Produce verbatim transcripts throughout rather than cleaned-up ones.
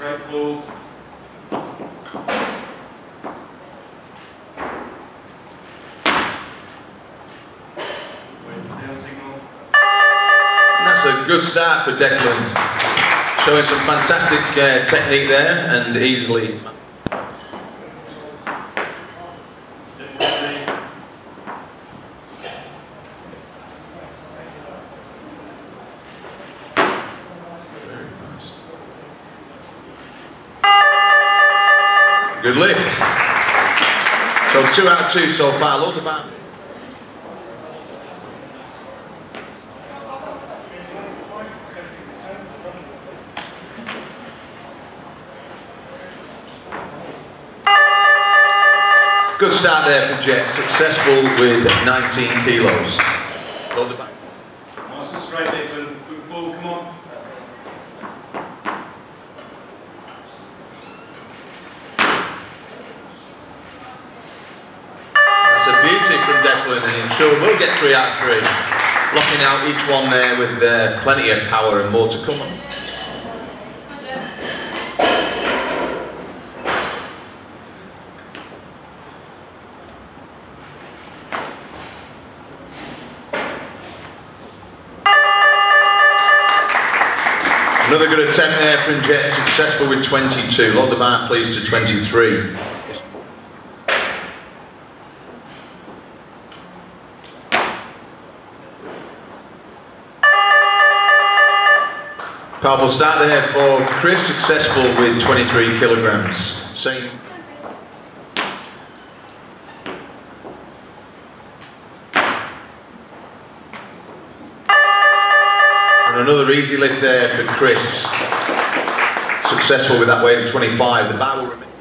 straight pull. That's a good start for Declan, showing some fantastic uh, technique there and easily. Good lift. So two out of two so far. Load the bar. Good start there for Jet, successful with nineteen kilos. Load the back. Nice and straight, Declan. Good pull, come on. That's a beauty from Declan, and I'm sure we'll get three out of three. Locking out each one there with uh, plenty of power and more to come on. Another good attempt there from Jet, successful with twenty-two. Load the bar please to twenty-three. Powerful start there for Chris, successful with twenty-three kilograms. Same. And another easy lift there for Chris, successful with that weight of twenty-five. The bar will remain.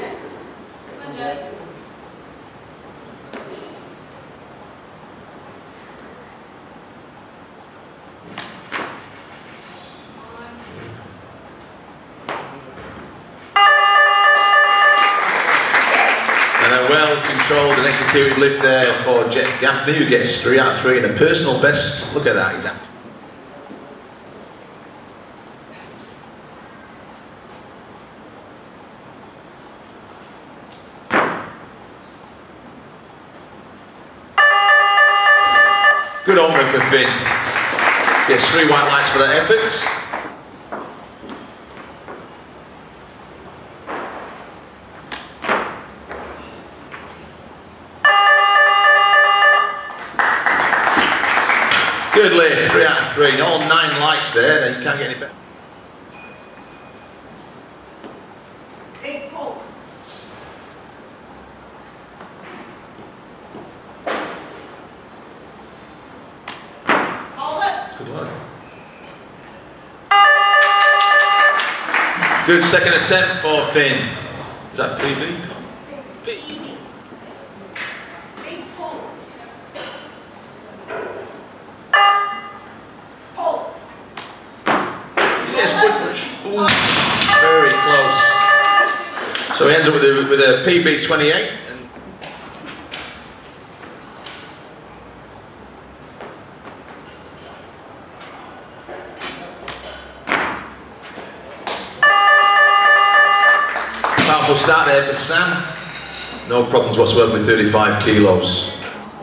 And a well controlled and executed lift there for Jet Gaffney, who gets three out of three and a personal best. Look at that, he's happy. Good honour for Finn. Gets three white lights for that effort. Good lift, three out of three. All nine lights there, you can't get any better. Big pull. Good luck. Good second attempt for Finn. Is that P B? Easy. Big pull. Pull. Yes, good push. Ooh, very close. So he ends up with a, with a P B twenty-eight. And powerful start there for Sam. No problems whatsoever with thirty-five kilos.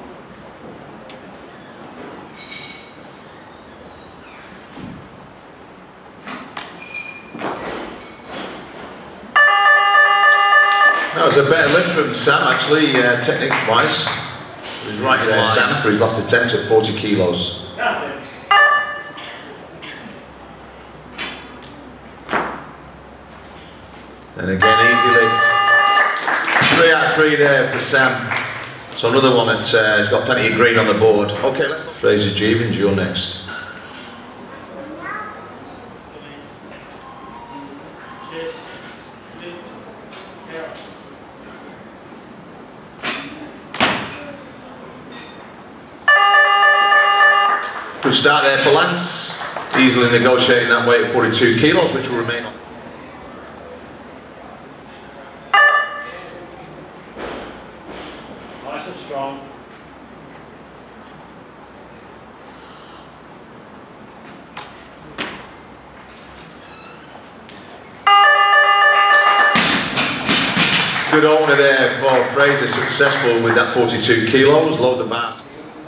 That was a better lift from Sam actually, uh, technique-wise. He was right in there, Sam, for his last attempt at forty kilos. That's it. And again, easy lift. Three out of three there for Sam. So another one that uh, has got plenty of green on the board. Okay, let's Fraser Jeevins, you're next. Good start there for Lance. Easily negotiating that weight at forty-two kilos, which will remain on. Nice and strong. Good opener there for Fraser, successful with that forty-two kilos, load the bar.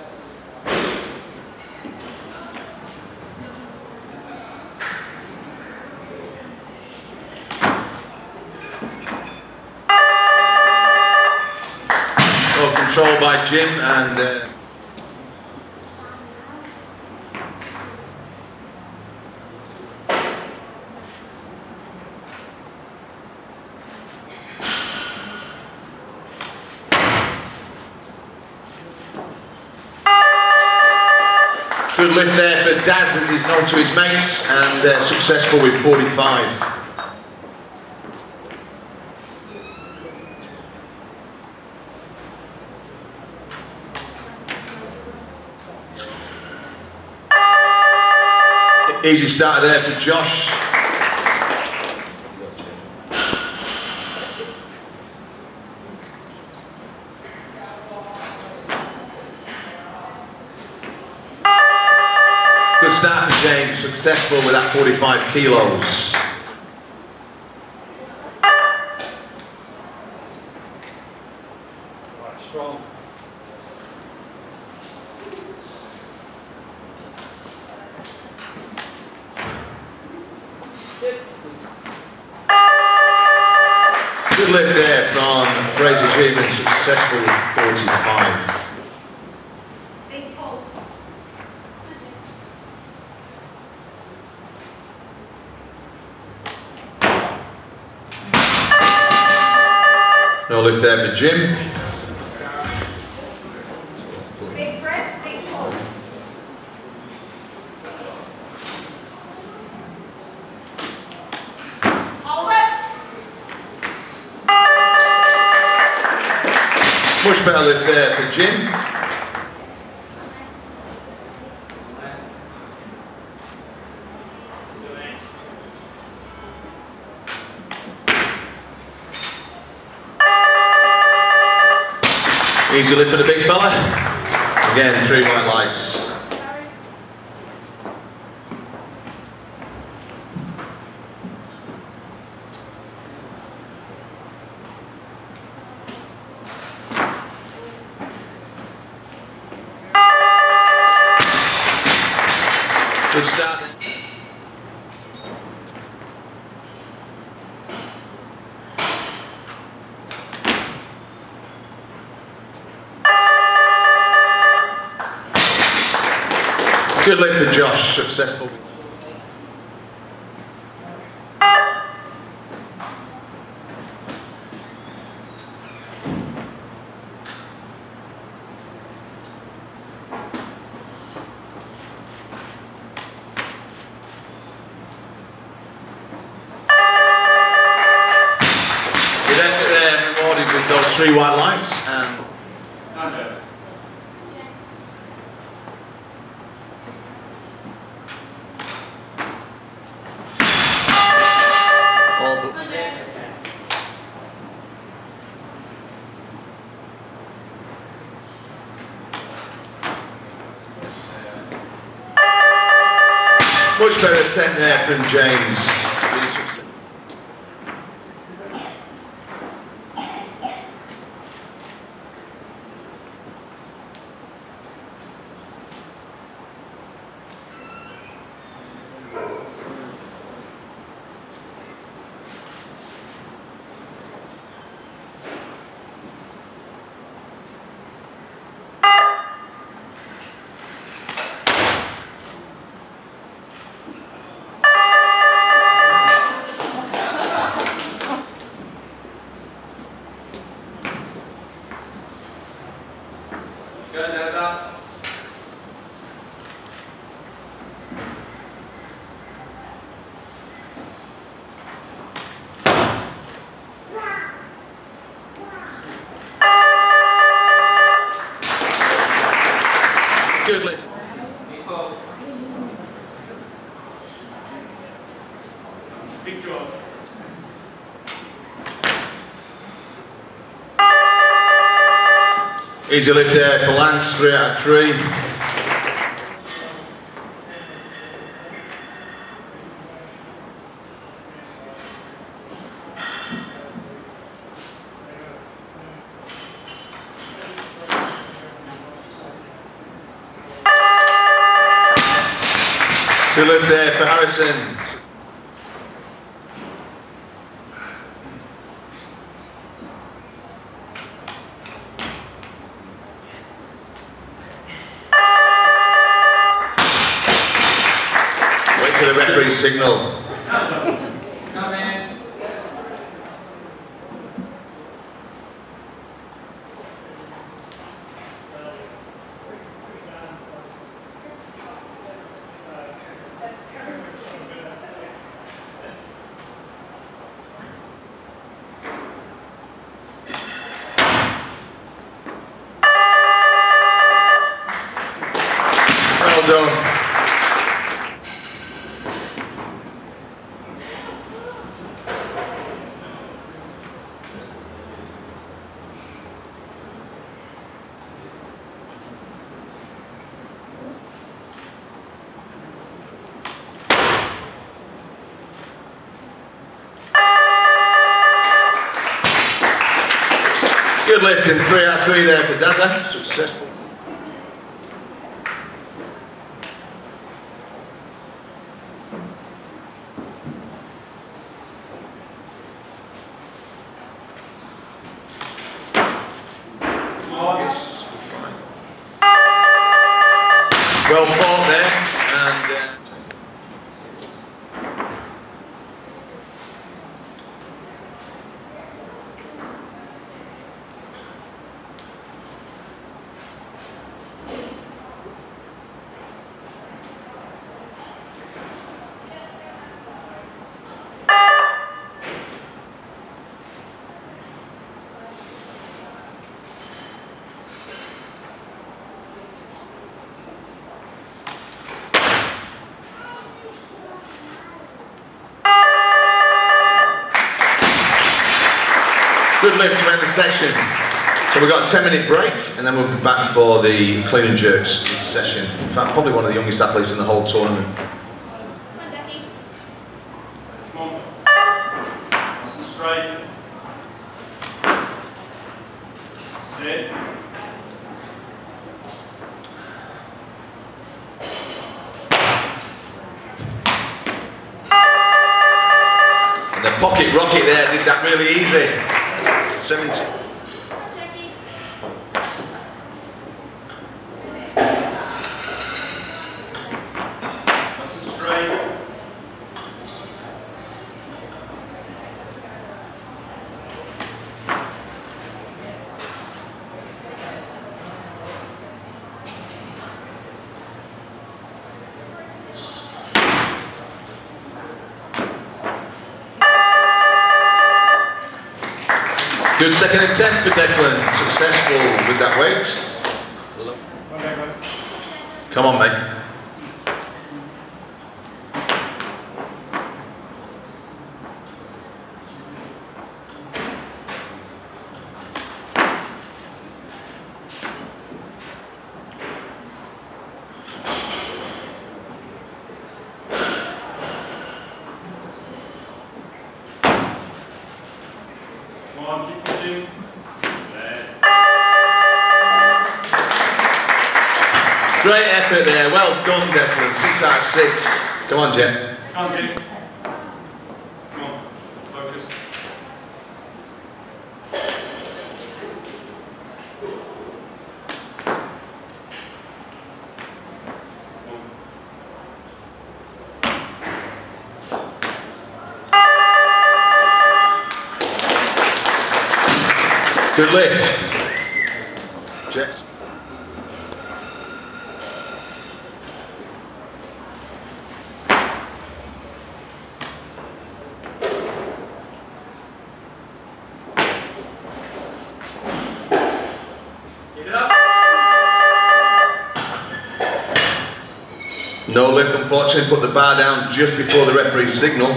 Well controlled by Jim and uh, good lift there for Daz, as he's known to his mates, and uh, successful with forty-five. Easy starter there for Josh. Good start for James, successful with that forty-five kilos. Right, strong. Good lift there from Fraser Jeeman, successful with forty-five. Big pull. No lift there for Jim. Big press, big pull. Hold it. Much better lift there for Jim. Easy lift for the big fella. Again, three white lights. Good start. Good lift for Josh, successful. You're then rewarded with those three white lights and Under. all but much better attempt there from James. Good, that's up. Good lift. Big draw. Easy lift there for Lance, three out of three. Good lift there for Harrison. Wait for the referee's signal. Come in. Well done. Good lift in three out of three there for Dazza. Successful. Yes, fine. Well fought there, and uh, good lift to end the session. So we've got a ten minute break and then we'll be back for the clean and jerks session. In fact, probably one of the youngest athletes in the whole tournament. Come on, Ducky. Come on. Nice and straight. Sit. And the pocket rocket there did that really easy. seventy. Come on, Ducky. Nice and straight. Good second attempt for Declan. Successful with that weight. Okay, guys. Come on, mate. Come on, keep pushing. There. Great effort there. Well done, Declan. Six out of six. Come on, Jet. Come on, Jim. Come on. Focus. Come on. Good lift. Jet. Keep it up. No lift, unfortunately. Put the bar down just before the referee's signal.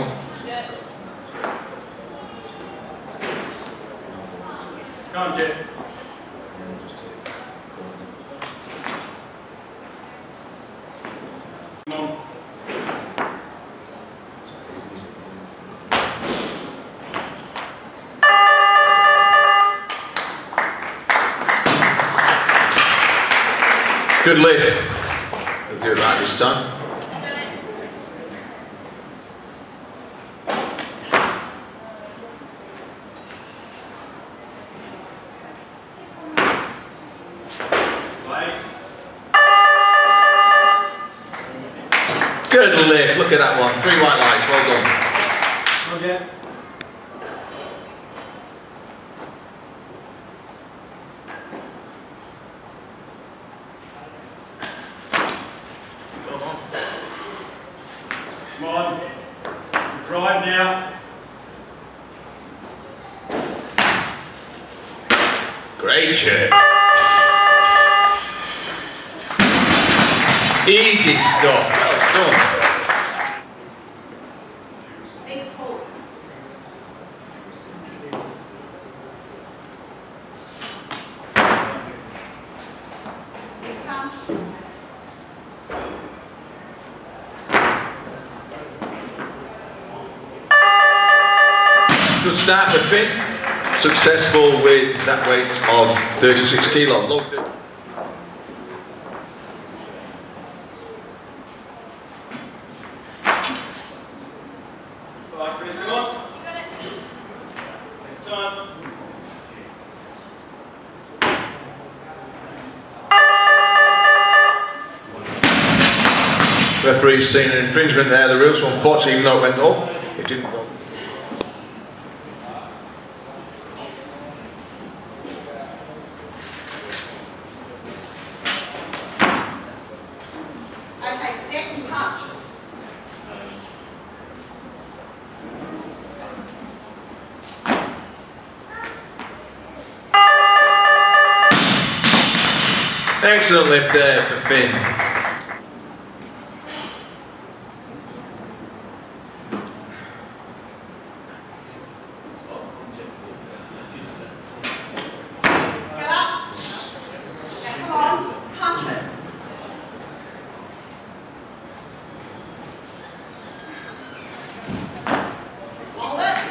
Come on, Jim. Come on. Good lift. We'll do it right this time. Good lift, look at that one. Three white lights, well done. Okay. Come on. Come on. Drive now. Great jerk. Easy stuff, well done. Big pull. Big punch. Good start for Finn. Successful with that weight of thirty-six kilos. Loaded. Right, Chris, come on. You got it. Take time. Referee's seen an infringement there, the rules, so unfortunately, even though it went up, it didn't go. Okay, set and punch. Excellent lift there for Finn. Get up. Now come on, punch it. Hold it.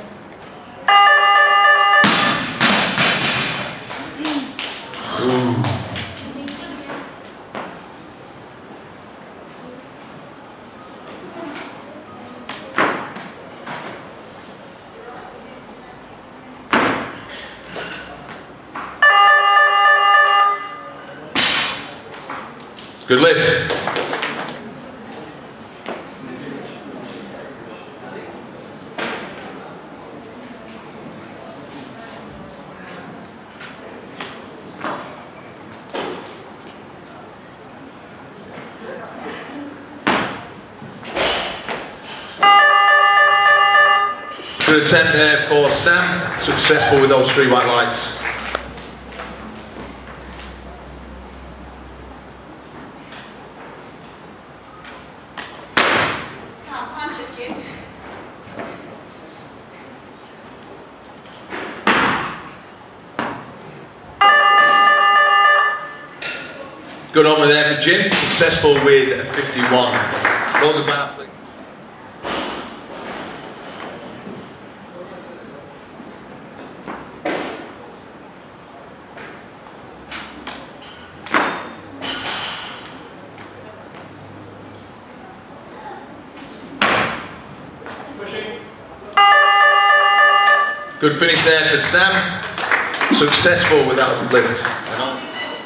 Ooh. Good lift. Good attempt there for Sam. Successful with those three white lights. Come on, punch it, Jim. Good on with there for Jim. Successful with a fifty-one. Load the bar, please. Pushing. Good finish there for Sam. Successful with that lift. And on.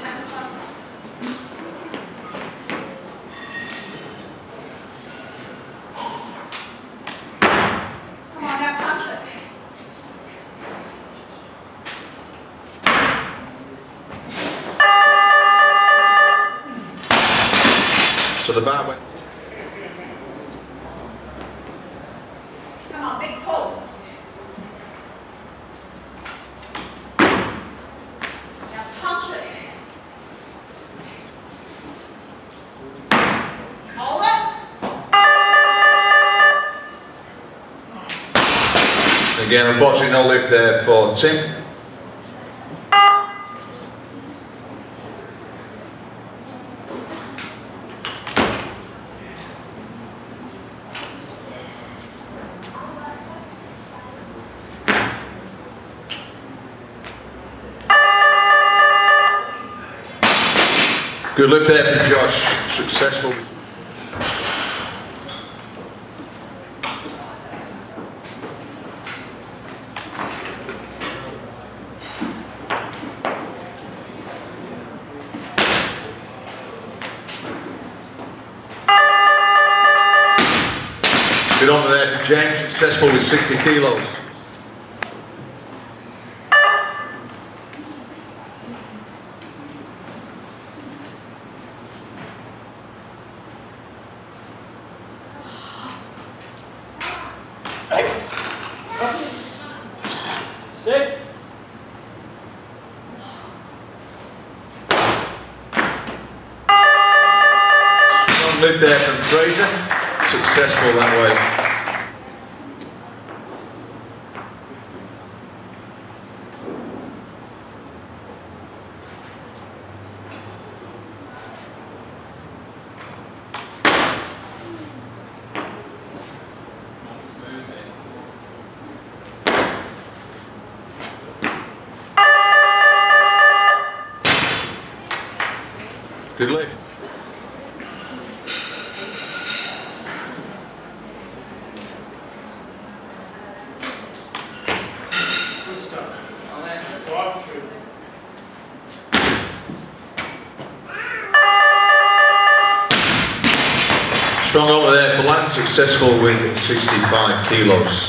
Come on, now punch it. So the bar went. Come on, big pull. Now punch it. Hold it. Again, unfortunately, no lift there for Tim. Good lift there for Josh. Successful with. James, successful with sixty kilos. Sit. Strong lift there from Fraser, successful that way. Good lift. Good stuff. Drive through. Strong over there for Lance, successful with sixty-five kilos.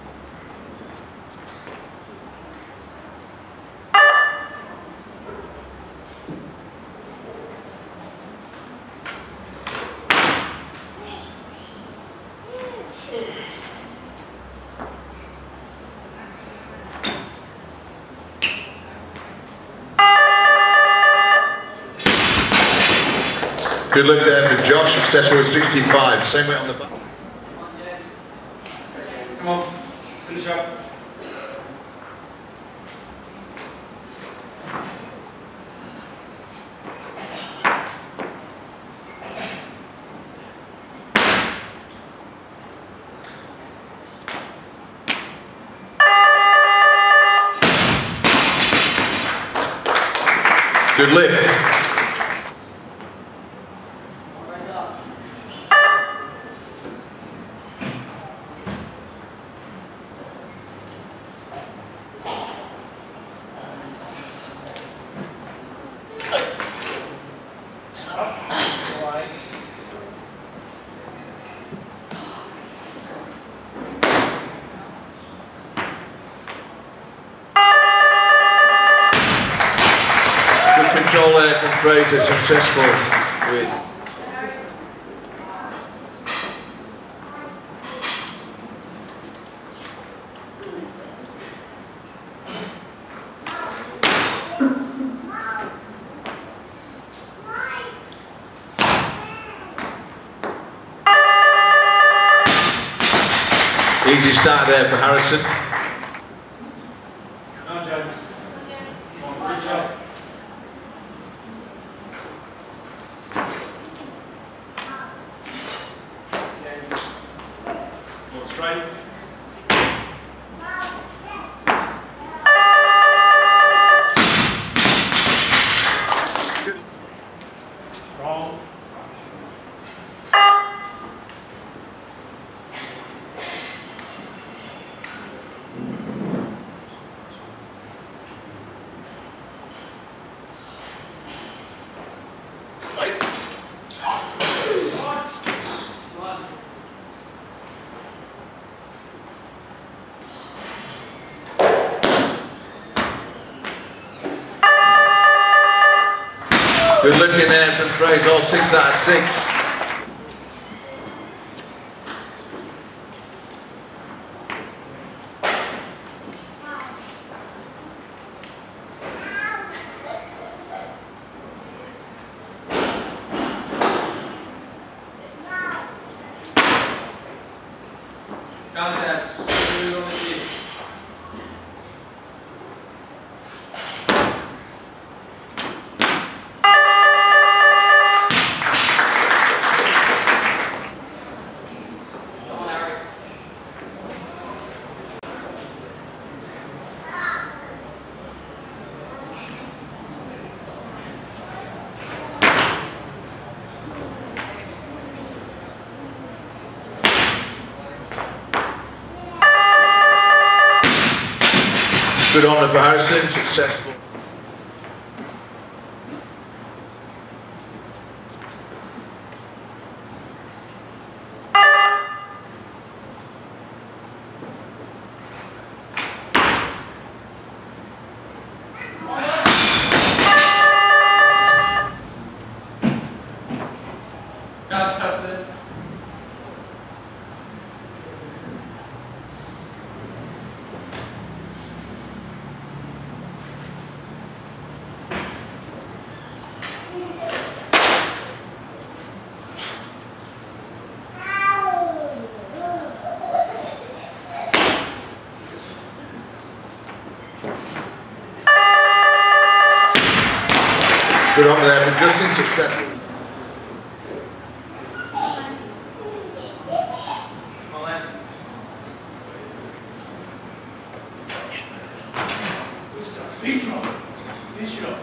Good look there for Josh, successful with sixty-five. Same way on the back. Come on, finish up. Good lift. Control there from Fraser, successful with easy start there for Harrison. Come on, James. Come on, good job. Go straight. Strong. Good looking there from Fraser, all six out of six. Countess, two on the tip. Good honour for Harrison, successful. Good on there for Justin, successful. Big drop. Good shot.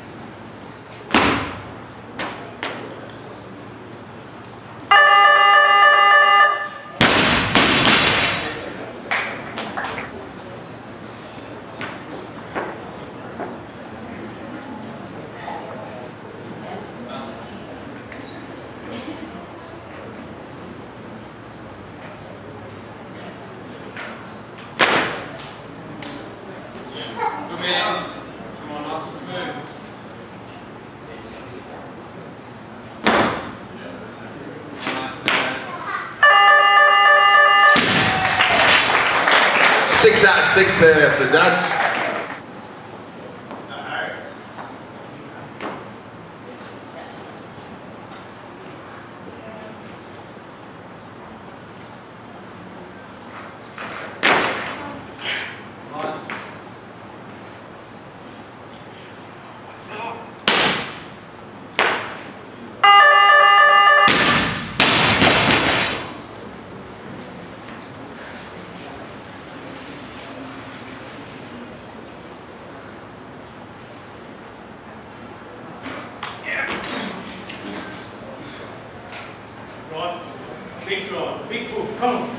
Good man. Come on, nice and smooth. Nice and nice. Six out of six there for Daz. Drive. Big drive. Big push. Come on.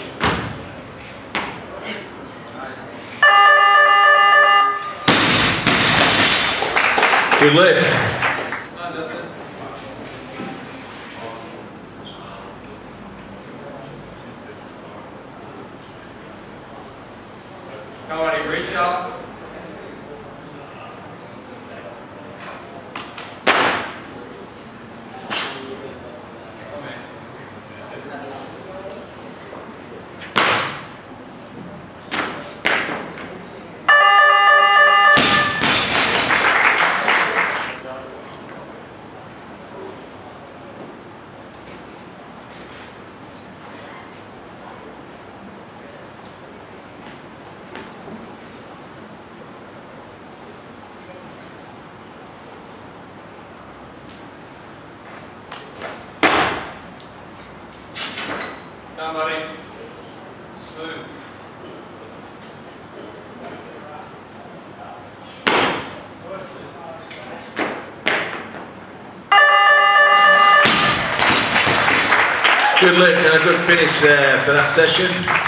Good lift. Come on, Dustin. Come on, you reach up. Come on, buddy. Smooth. Good lift and a good finish there for that session.